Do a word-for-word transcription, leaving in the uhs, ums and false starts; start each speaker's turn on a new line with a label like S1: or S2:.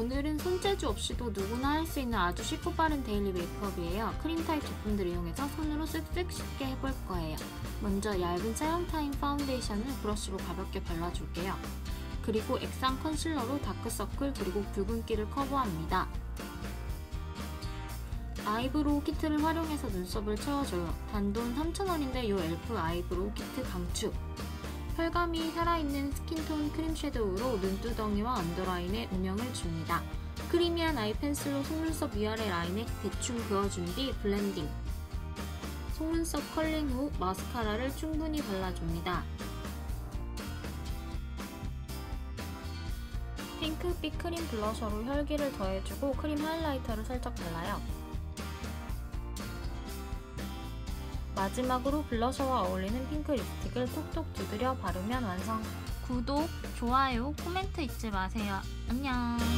S1: 오늘은 손재주 없이도 누구나 할 수 있는 아주 쉽고 빠른 데일리 메이크업이에요. 크림 타입 제품들을 이용해서 손으로 쓱쓱 쉽게 해볼 거예요. 먼저 얇은 세럼타임 파운데이션을 브러쉬로 가볍게 발라줄게요. 그리고 액상 컨실러로 다크서클 그리고 붉은기를 커버합니다. 아이브로우 키트를 활용해서 눈썹을 채워줘요. 단돈 삼천 원인데 이 엘프 아이브로우 키트 강추! 펄감이 살아있는 스킨톤 크림 섀도우로 눈두덩이와 언더라인에 음영을 줍니다. 크리미한 아이 펜슬로 속눈썹 위아래 라인에 대충 그어준 뒤 블렌딩. 속눈썹 컬링 후 마스카라를 충분히 발라줍니다. 핑크빛 크림 블러셔로 혈기를 더해주고 크림 하이라이터를 살짝 발라요. 마지막으로 블러셔와 어울리는 핑크 립스틱을 톡톡 두드려 바르면 완성! 구독, 좋아요, 코멘트 잊지 마세요. 안녕!